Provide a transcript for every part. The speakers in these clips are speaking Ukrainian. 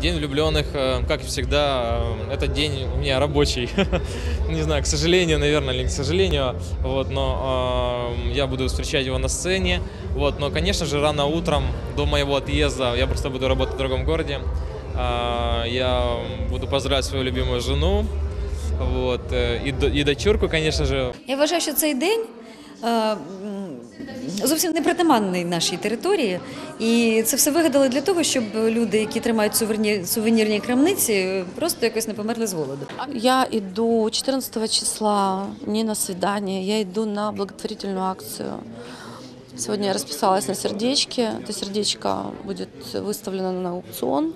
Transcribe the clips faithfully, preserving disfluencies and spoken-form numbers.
День влюбленных, как и всегда, этот день у меня рабочий. Не знаю, к сожалению, наверное, или к сожалению. Вот, но э, я буду встречать его на сцене. Вот, но, конечно же, рано утром, до моего отъезда, я просто буду работать в другом городе. Э, я буду поздравлять свою любимую жену. Вот, і, і дочурку, звісно ж. Я вважаю, що цей день е, зовсім не притаманний нашій території. І це все вигадали для того, щоб люди, які тримають сувенірні, сувенірні крамниці, просто якось не померли з голоду. Я иду четырнадцатого числа не на свидание, я иду на благотворительную акцию. Сегодня я расписалась на сердечке. Это сердечко будет выставлено на аукцион.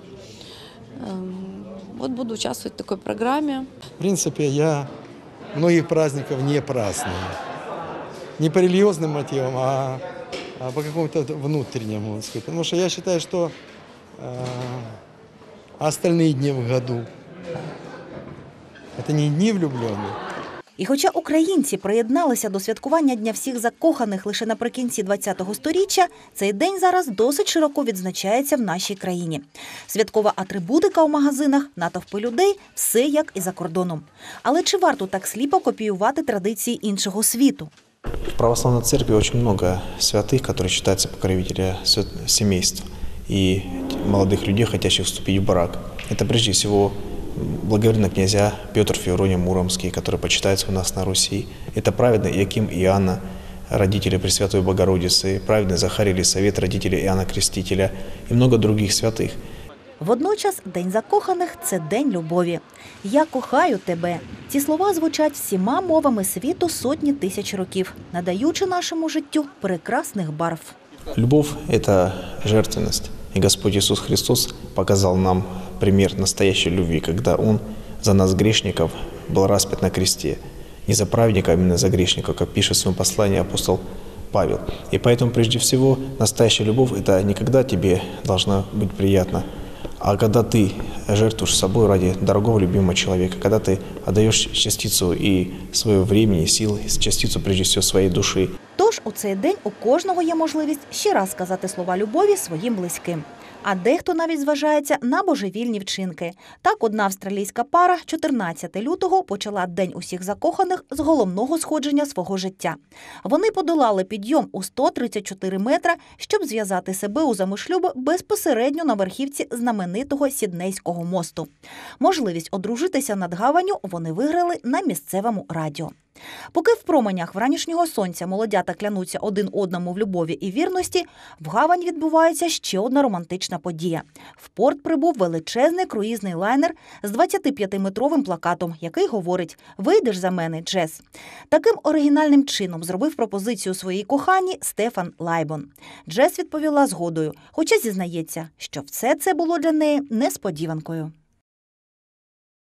Вот буду участвовать в такой программе. В принципе, я многих праздников не праздную. Не по религиозным мотивам, а, а по какому-то внутреннему, так сказать. Потому что я считаю, что э, остальные дни в году – это не дни влюбленных. І хоча українці приєдналися до святкування Дня всіх закоханих лише наприкінці ХХ століття, цей день зараз досить широко відзначається в нашій країні. Святкова атрибутика у магазинах, натовпи людей – все як і за кордоном. Але чи варто так сліпо копіювати традиції іншого світу? В православной церкви очень много святых, которые считаются покровителями семейства и молодых людей, хотящих вступить в брак. Это прежде всего благоверные князья Петр Февроний Муромский, который почитается у нас на Руси. Это праведный Иаким и Иоанна, родители Пресвятой Богородицы, праведный Захарий Елисавет, родители Иоанна Крестителя и много других святых. Водночас День закоханих – це День любові. «Я кохаю тебе» – ці слова звучать всіма мовами світу сотні тисяч років, надаючи нашому життю прекрасних барв. Любовь – это жертвенность. И Господь Иисус Христос показал нам пример настоящей любви, когда Он за нас, грешников, был распят на кресте. Не за праведника, а именно за грешников, как пишет в своем послании апостол Павел. И поэтому, прежде всего, настоящая любовь – это не когда тебе должна быть приятно, а когда ты жертвуешь собой ради дорогого, любимого человека, когда ты отдаешь частицу и своего времени, сил, частицу, прежде всего, своей души. Тож у цей день у кожного є можливість ще раз сказати слова любові своїм близьким. А дехто навіть зважається на божевільні вчинки. Так, одна австралійська пара чотирнадцятого лютого почала День усіх закоханих з головного сходження свого життя. Вони подолали підйом у сто тридцять чотири метра, щоб зв'язати себе у замишлюб безпосередньо на верхівці знаменитого Сіднейського мосту. Можливість одружитися над гаванню вони виграли на місцевому радіо. Поки в променях вранішнього сонця молодята клянуться один одному в любові і вірності, в гавань відбувається ще одна романтична подія. В порт прибув величезний круїзний лайнер з двадцятип'ятиметровим плакатом, який говорить «Вийдеш за мене, Джес». Таким оригінальним чином зробив пропозицію своїй коханій Стефан Лайбон. Джес відповіла згодою, хоча зізнається, що все це було для неї несподіванкою.